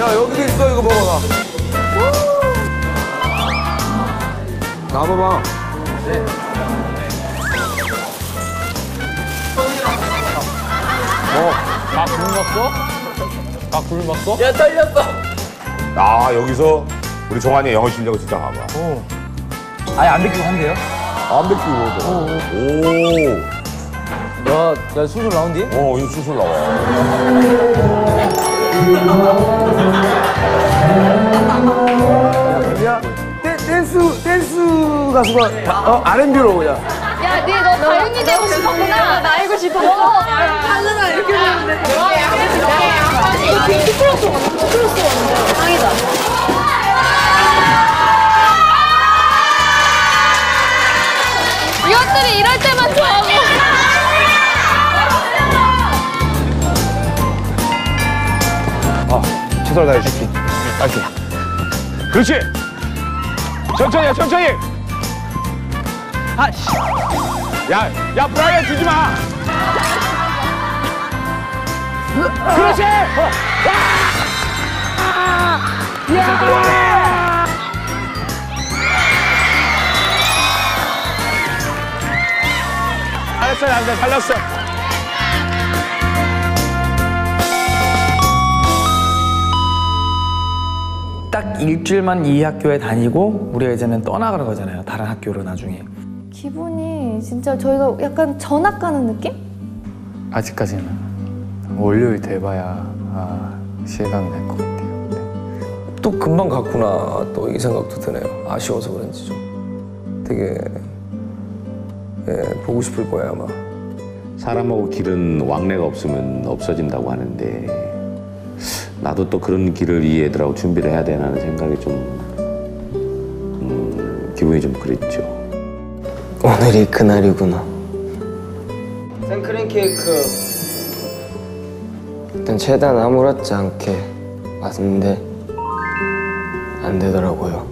야, 여기도 있어. 이거 먹어봐. 나와봐. 네. 다 굶었어? 다 굶었어? 야, 떨렸어. 아, 여기서 우리 종환이 영어 실력을 진짜 봐봐. 아예 안 느끼고 한대요? 안 느끼고. 오. 야, 수술 나온 뒤? 이거 수술 나와. 야, 댄스 가수가 R&B로 그냥. 야, 너 가연이 되고 싶었구나. 나 알고 싶었어. 하늘아 이렇게 되는데. 스크로스 완전 짱이다. 이것들이 이럴 때만 좋아하고. 최선을 다해 줄게. 알겠어. 그렇지. 천천히 해, 천천히. 아씨. 야, 브라이언 주지 마. 그렇지. 잘했어, 남자 살렸어. 딱 일주일만 이 학교에 다니고 우리가 이제는 떠나가는 거잖아요. 다른 학교로 나중에. 기분이 진짜 저희가 약간 전학 가는 느낌? 아직까지는 월요일 돼봐야 실감이 날 것 같아요. 네. 또 금방 갔구나. 또 이 생각도 드네요. 아쉬워서 그런지 좀. 되게 보고 싶을 거예요, 아마. 사람하고 길은 왕래가 없으면 없어진다고 하는데 나도 또 그런 길을 이 애들하고 준비를 해야 되나는 생각이 좀 기분이 좀 그랬죠. 오늘이 그날이구나. 생크림 케이크. 일단 최대한 아무렇지 않게 왔는데 안 되더라고요.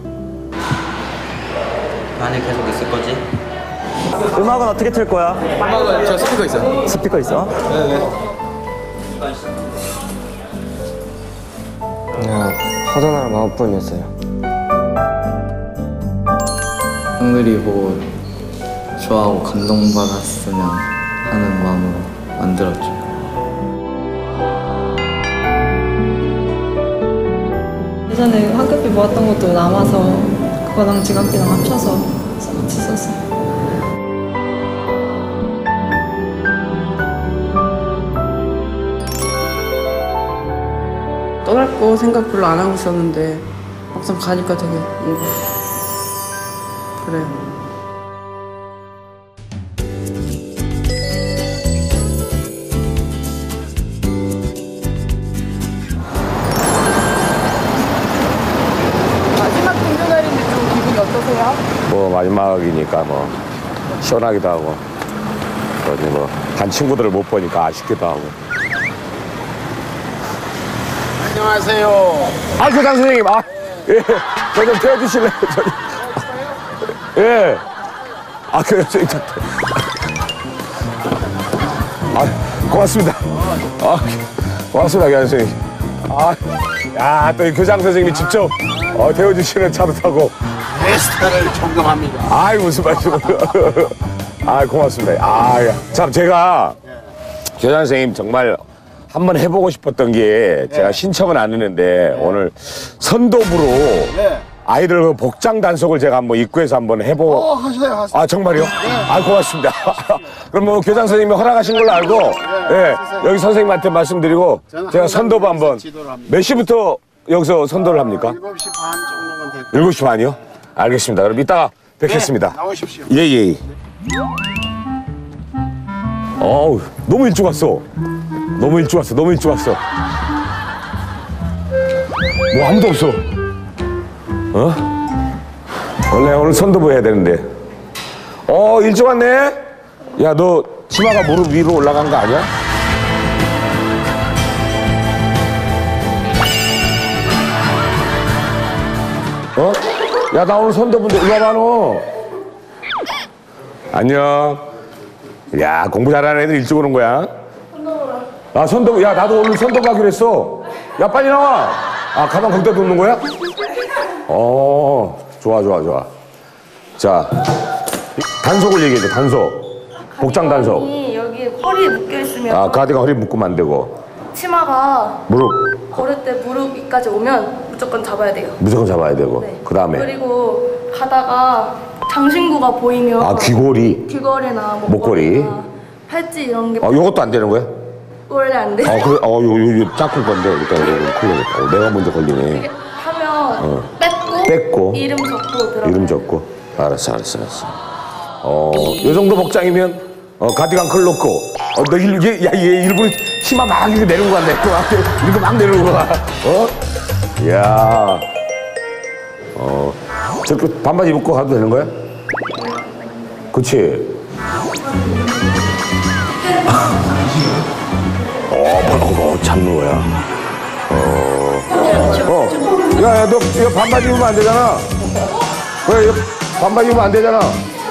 안에 계속 있을 거지? 음악은 어떻게 틀 거야? 음악은 저 스피커 있어요. 스피커 있어? 네네. 그냥 허전할 마음뿐이었어요. 형들이 보고 좋아하고 감동받았으면 하는 마음으로 만들었죠. 예전에 학교비 모았던 것도 남아서 그거랑 지갑비랑 합쳐서 같이 썼어요. 떠날 거 생각 별로 안 하고 있었는데 막상 가니까 되게 뭔가 그래요. 마지막 등교 날인데 좀 기분이 어떠세요? 뭐 마지막이니까 뭐 시원하기도 하고 어디 뭐 간 친구들을 못 보니까 아쉽기도 하고. 안녕하세요. 교장 선생님, 예, 저 좀 태워주실래요? 예. 교장 선생님. 고맙습니다. 고맙습니다, 교장 선생님. 또 이 교장 선생님이 직접 태워주시는 차도 타고. 내 스타를 존경합니다. 무슨 말씀을. 고맙습니다. 참, 제가 교장 선생님 정말 한번 해보고 싶었던 게 제가 신청은 안 했는데 오늘 선도부로 아이들 복장 단속을 제가 한번 입구에서 한번 하세요. 정말요? 고맙습니다. 그럼 뭐 교장 선생님이 허락하신 걸로 알고 여기 선생님한테 말씀드리고 제가 선도부 한번 몇 시부터 여기서 선도를 합니까? 7시 반 정도면 될 거예요. 7시 반이요? 알겠습니다. 그럼 이따가 뵙겠습니다. 나오십시오. 예. 너무 일찍 왔어. 너무 일찍 왔어. 뭐 아무도 없어. 원래 오늘 선도부 해야 되는데. 일찍 왔네? 야, 너 치마가 무릎 위로 올라간 거 아니야? 야, 나 오늘 선도부인데 일로 와봐, 너. 안녕. 야, 공부 잘하는 애들 일찍 오는 거야. 선도부라. 선도부. 야, 나도 오늘 선도부 하기로 했어. 야, 빨리 나와. 아, 가방 거기다 놓는 거야? 좋아, 좋아, 좋아. 자, 단속을 얘기해줘, 단속. 복장 단속. 여기 허리에 묶여 있으면 아, 가디건 허리 묶으면 안 되고. 치마가 무릎. 걸을 때 무릎 위까지 오면 무조건 잡아야 돼요. 무조건 잡아야 되고. 네. 그 다음에. 그리고 가다가 장신구가 보이면 아, 귀걸이. 귀걸이나 목걸이. 목걸이나 팔찌 이런 게 요것도 안 되는 거야? 원래 안 돼. 그래? 요 짝꿍 건데. 일단 이거 큰일 나겠다. 내가 먼저 걸리네. 하면 뺏고 뺏고. 이름 적고 들어가. 이름 적고. 알았어. 요 정도 복장이면, 가디건 컬 놓고, 너 얘 일부러 치마 막 이렇게 내리고 간다. 이렇게 막 내리고 가. 이야. 저렇게 반바지 입고 가도 되는 거야? 그치? 잡는 거야. 야, 너 이거 반바지 입으면 안 되잖아. 왜, 이거 반바지 입으면 안 되잖아.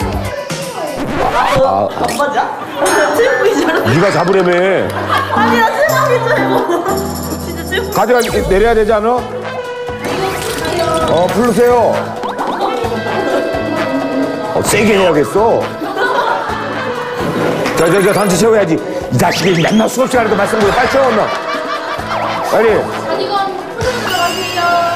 반바지야? 체육복이잖아. 네가 잡으려며. 아니 나 체육복인 줄 알고. 진짜 체육복. 가디건 내려야 되지 않아? 풀으세요. 세게 해야겠어. 저 단체 채워야지. 이 자식이 맨날 수업 시간에도 말씀드려. 빨리 채워, 너. 빨리. 가디건 풀어주지 마세요.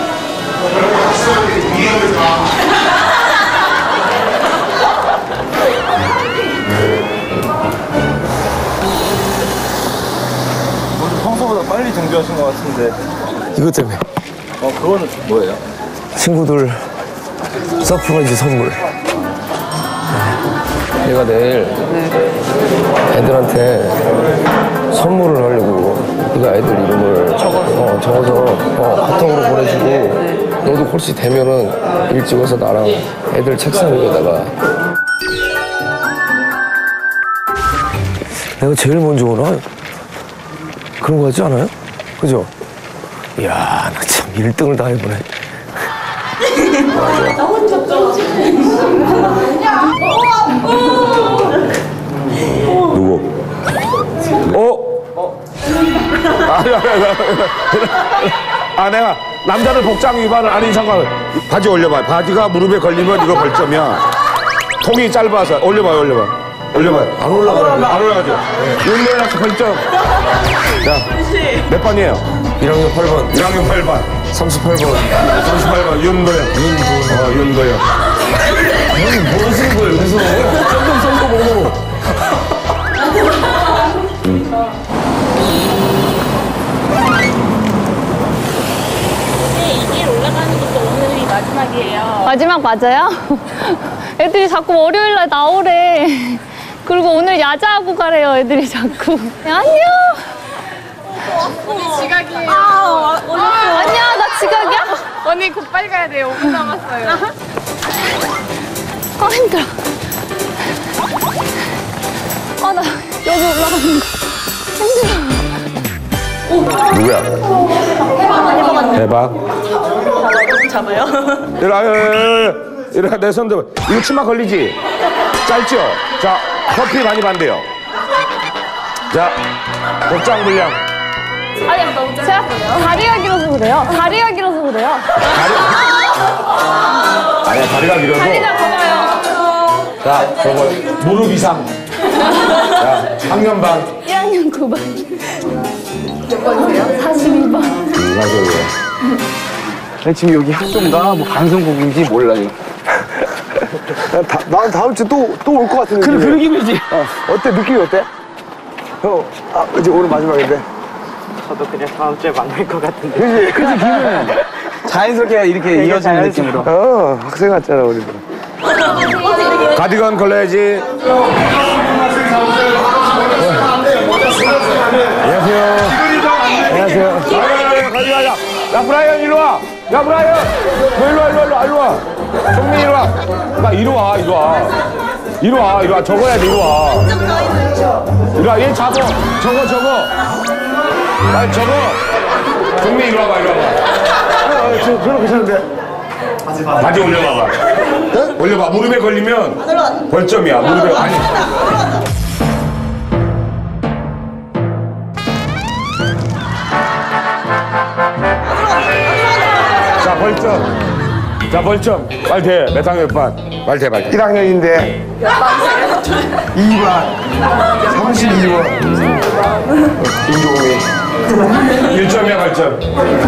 평소보다 빨리 정비하신 것 같은데. 이것 때문에. 그거는 뭐예요? 친구들 서프라이즈 선물. 내가 내일 애들한테 선물을 하려고 네가 애들 이름을 적어서 카톡으로 보내주고 너도 혹시 되면은 일 찍어서 나랑 애들 책상 위에다가 내가 제일 먼저 오나? 그런 거 같지 않아요? 그죠? 이야, 나 참 1등을 다 해보네. 나 혼자 누구? 내가 남자들 복장 위반을 아닌 상관. 바지 올려봐. 바지가 무릎에 걸리면 이거 벌점이야. 통이 짧아서 올려봐요. 안 올라가죠. 윤노약수 벌점. 자, 몇 번이에요? 1학년 8번. 1학년 8번. 38번. 윤도영. 윤도영. 형이 뭐 하시는 거예요, 여기서? 점점 써보고. 이길 올라가는 것도 오늘이 마지막이에요. 마지막 맞아요? 애들이 자꾸 월요일날 나오래. 그리고 오늘 야자하고 가래요, 애들이 자꾸. 안녕! 언니 지각이에요. 안녕, 나 지각이야? 언니 곧 빨리 가야 돼요. 5분 남았어요. 힘들어. 나 여기 올라가는 거 힘들어. 누구야? 대박. 잡아요? 이리 내 손들. 이거 치마 걸리지? 짧죠? 자, 커피 많이 반대요. 자, 복장 분량. 제가 다리가 길어서 그래요. 다리가 길어서 그래요. 아니야, 다리가 길어도. 다리가 봐봐요. 자, 저거 무릎 이상. 자, 학년 반. 1학년 9반. 몇 번이세요? 42번. 아니, 지금 여기 학교인가 뭐 방송국인지 몰라요. 난 다음 주 또 올 것 같은 느낌. 그 느낌이지. 어때? 느낌이 어때? 형, 이제 오늘 마지막인데. 저도 그냥 다음 주에 만날 것 같은데. 그지? 그치, 기분은 자연스럽게 이렇게 이어지는 느낌으로. 학생 같잖아, 우리도. 가디건 걸려야지. 안녕하세요. 가디건. 야, 브라이언, 이리 와. 야, 브라이언. 너 이리 와. 정민, 이리 와. 나 이리 와. 이리 와. 적어야 돼, 이리 와. 얘 잡어. 적어. 빨리 적어. 정민, 이리 와봐. 그럼 괜찮은데? 바지 올려봐봐. 네? 올려봐. 무릎에 걸리면 벌점이야. 무릎에 아니. 자, 벌점. 자, 벌점. 빨리 돼. 몇 학년 반? 빨리 돼, 빨리. 1학년인데 2반 32번 김종민 1점이야, 벌점.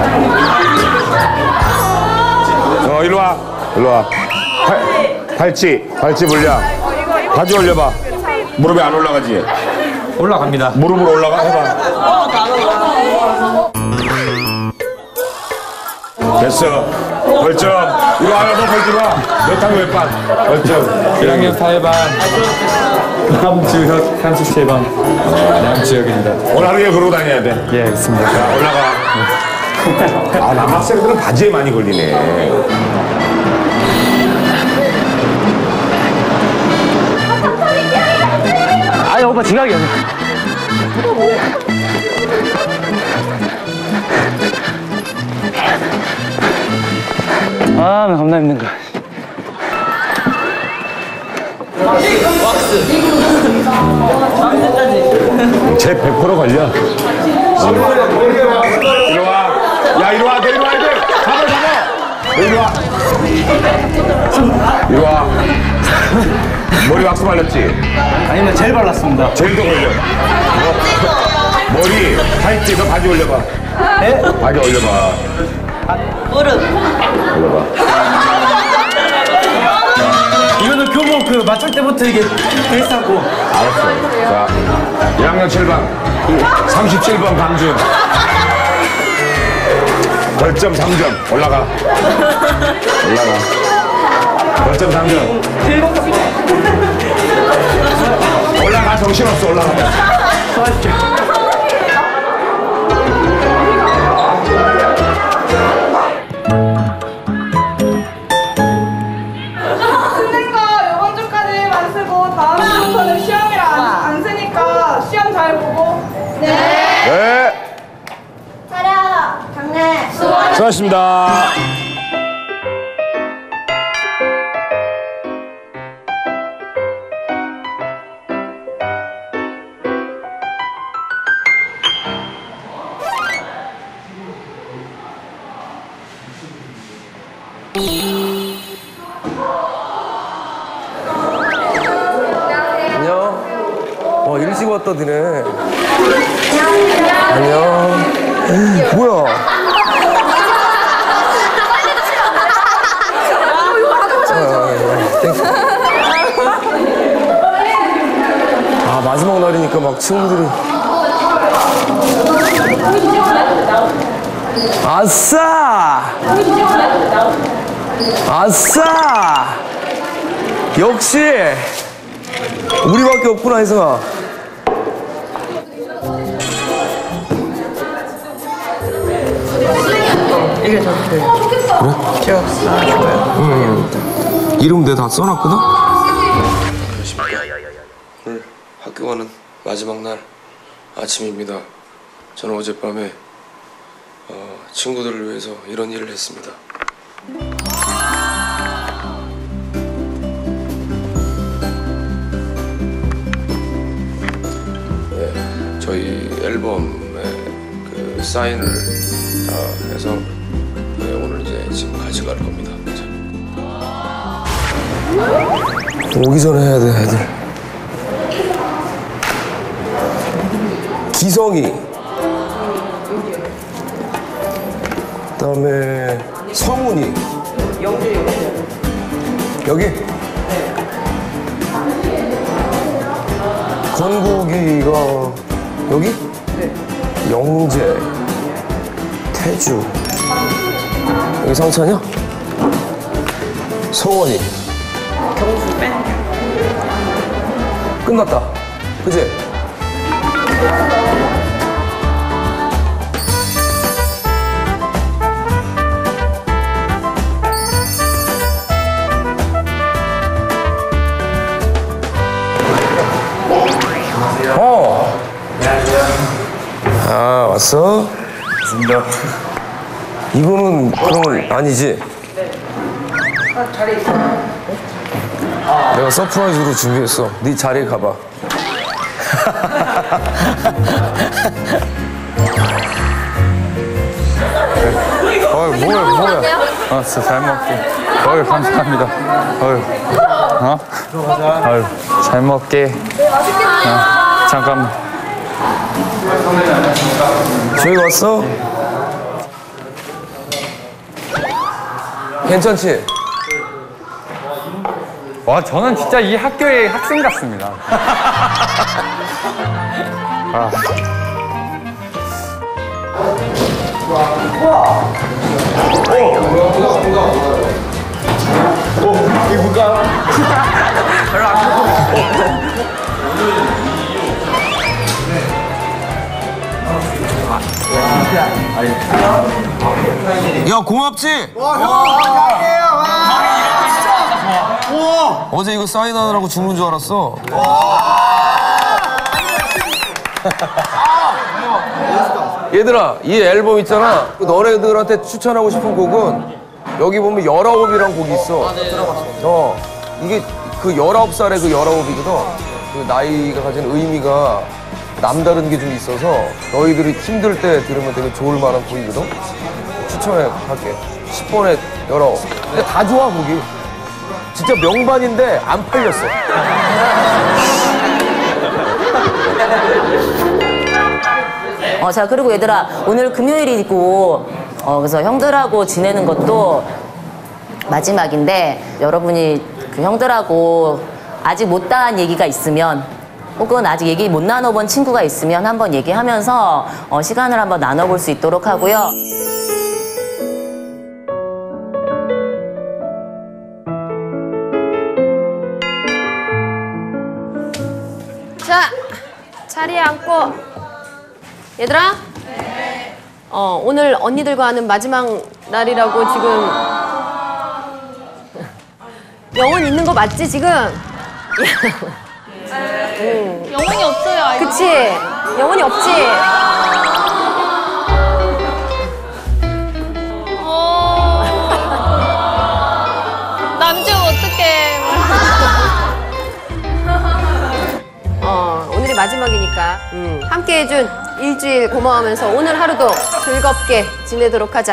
일로 와. 일로 와. 팔찌 불량. 바지 올려봐. 무릎에 안 올라가지? 올라갑니다. 무릎으로 올라가? 해봐. 됐어. 벌점. 이거 하나 더 벌점 와. 몇 학년 몇 반? 벌점. 1학년 8반 남주혁 37번 남주혁입니다. 오늘 하루에 그러고 다녀야 돼. 예, 알겠습니다. 자, 올라가. 아, 남학생들은 바지에 많이 걸리네. 아니 오빠 지각이야. 아, 나 겁나 힘든 거. 쟤 100% 걸려. 이리 와. 야, 이리 와. 너 이리 와야 돼. 잡아. 이리 와. 이리 와. 머리 왁스 발랐지? 아니면 젤 발랐습니다. 젤도 걸려. 머리, 팔찌, 너 바지 올려봐. 네? 바지 올려봐. 올려봐. 이거는 교복 그 맞출 때부터 이게 됐었고. 알았어. 자, 1학년 7반, 37번 강준. 벌점 3점. 올라가. 벌점 3점. 올라가. 정신없어. 올라가. 쓰는 거 이번 주까지만 쓰고 다음 주부터는 시험이라 안 쓰니까 시험 잘 보고. 네. 차려. 강래. 수고하셨습니다. 안녕. 일찍 왔다 드네. 안녕. 뭐야? 아, 마지막 날이니까 막 친구들이. 아싸! 아싸! 역시! 우리밖에 없구나, 혜성아. 이게 저렇게 그래? 기억 써줘요. 이름 내 다 써놨거든? 오늘 학교 가는 마지막 날 아침입니다. 저는 어젯밤에 친구들을 위해서 이런 일을 했습니다. 네, 저희 앨범에 그 사인을 다 해서 네, 오늘 이제 지금 가져갈 겁니다. 오기 전에 해야 돼, 애들. 기성이. 그다음에 성훈이. 여기? 건국이가 여기? 영재, 태주. 여기 상찬이야? 성원이. 경수 뺀. 끝났다. 그치? 아, 왔어? 맞습니다. 이거는 그러면 아니지? 자리 있어요. 내가 서프라이즈로 준비했어. 네 자리에 가봐. 뭐야. 진짜 잘 먹게. 어휴, 감사합니다. 어휴, 잘 먹게. 잠깐만. 저희 왔어? 괜찮지? 와, 저는 진짜 이 학교의 학생 같습니다. 아. 이게 뭘까? 야, 고맙지? 어제 이거 사인하느라고 죽는 줄 알았어. 얘들아, 이 앨범 있잖아. 너네들한테 추천하고 싶은 곡은 여기 보면 19이라는 곡이 있어. 이게 그 19살의 그 19이거든. 그 나이가 가진 의미가 남다른 게 좀 있어서 너희들이 힘들 때 들으면 되게 좋을 만한 곡이거든. 추천할게. 10번에 19. 근데 다 좋아, 곡이. 진짜 명반인데 안 팔렸어. 자, 그리고 얘들아, 오늘 금요일이고, 그래서 형들하고 지내는 것도 마지막인데, 여러분이 그 형들하고 아직 못다한 얘기가 있으면, 혹은 아직 얘기 못 나눠본 친구가 있으면 한번 얘기하면서 시간을 한번 나눠볼 수 있도록 하고요. 자, 자리에 앉고. 얘들아? 네. 오늘 언니들과 하는 마지막 날이라고 지금. 영혼 있는 거 맞지, 지금? 영혼이 없어요, 아이고. 그치? 영혼이 없지? 남주 어떡해. 오늘이 마지막이니까 함께 해준 일주일 고마워하면서 오늘 하루도 즐겁게 지내도록 하자.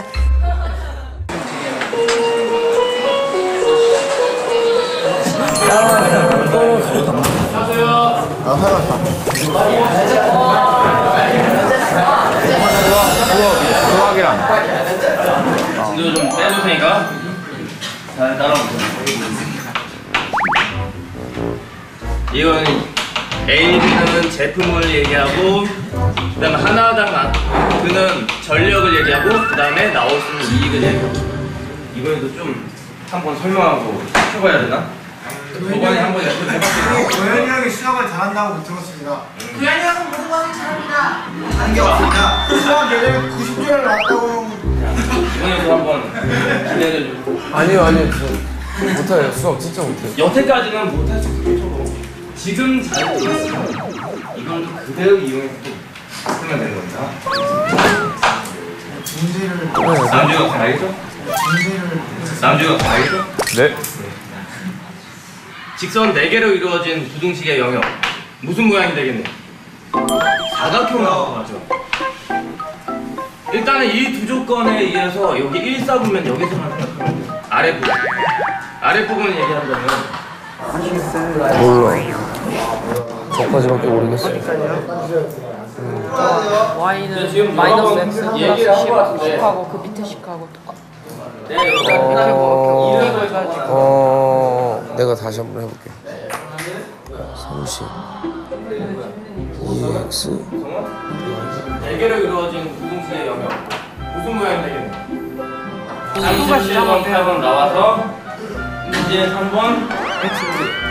수학이랑. 이거 좀 빼줄 테니까 잘 따라오세요. 이건 A, B는 제품을 얘기하고, 그 다음에 하나당 그는 전력을 얘기하고, 그 다음에 나올 수 있는 이익을 얘기하고. 이번에도 좀 한번 설명하고 해봐야 되나? 저번에 한번 해봤어요. 도현이 형이 수학을 잘한다고 들었습니다. 도현이 형은 모든 것을 잘합니다. 하는 게 없습니다. 수학 예전에 90점을 나왔다고. 이번에도 한번 기대해주고. 아니요. 못해요. 수학 진짜 못해요. 여태까지는 못할 수 있어도 지금 잘 들었으면 이걸 그대로 이용해서 쓰면 되는 겁니다. 남주가 알겠죠? 남주가 알겠죠? 네. 직선 4개로 이루어진 부등식의 영역. 무슨 모양이 되겠네? 사각형으로 가죠. 일단은 이 두 조건에 의해서 여기 1, 4부면 여기서만 생각하면 돼요. 아랫부분. 아랫부분을 얘기한다면 몰라. 저까지밖에 모르겠어요. y는 마이너스 x 플러스 10하고 그 밑에 10하고 똑같아. 내가 다시 한번 해볼게. 30 2x 4개로 이루어진 부등식의 영역. 무슨 모양이 되겠네? 37번, 8번 나와서 이제 3번 x.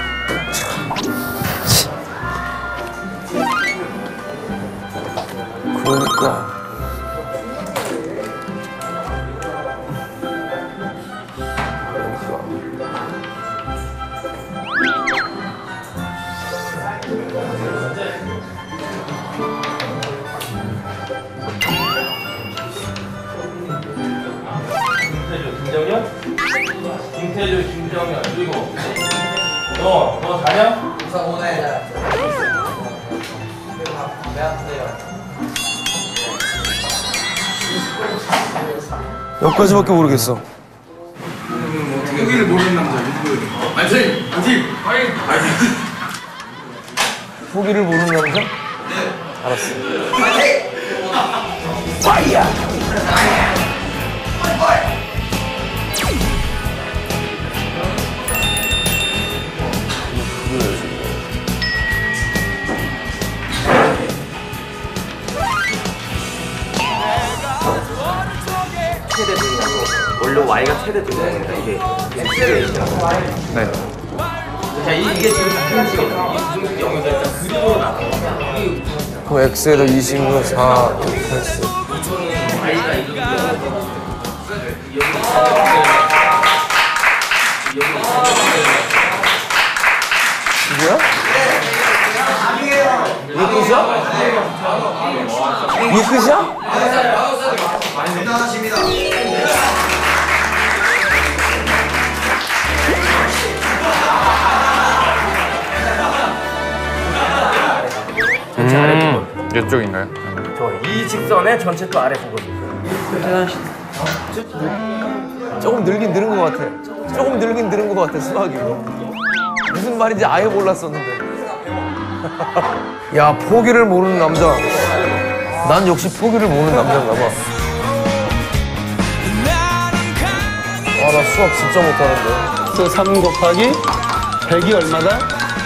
그러니까 김태주, 김정현, 그리고 너 자냐? 우선 오늘 여기까지밖에 모르겠어. 포기를 모르는 남자 윤도현. 화이팅! 화이팅! 화이팅! 포기를 모르는 남자? 네. 알았어. 화이팅! 파이야! 최대 중량으로 원래 Y가 최대 중량이니까 이게 네. 자 이게 지금 중량이거든요. 이 중량이 0에서 일단 그림으로 나가는 겁니다. 그럼 X에다 20은 4, 8스. Y가 이 정도. 이거야? 이게 끝이야? 이게 끝이야? 대단하십니다. 전체 아래 부분. 이쪽인가요? 이 직선의 전체 또 아래 부분. 대단하시다. 조금 늘긴 늘은 것 같아. 조금 늘긴 늘은 것 같아, 수학이. 무슨 말인지 아예 몰랐었는데. 야, 포기를 모르는 남자. 난 역시 포기를 모르는 남자인가 봐. 아, 나 수학 진짜 못하는데. 그래서 3 곱하기 100이 얼마다?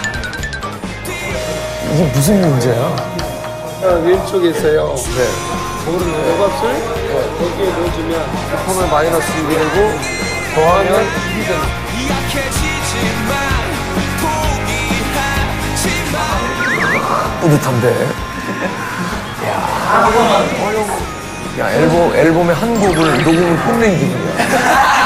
이게 무슨 문제야? 왼쪽에 있어요. 네. 모르는 요값을 여기에 넣어주면 곱하면 마이너스 1이 되고 더하면 2이 되는. 뿌듯한데. 야, 앨범의 한 곡을 녹음을 끝낸 기분이야.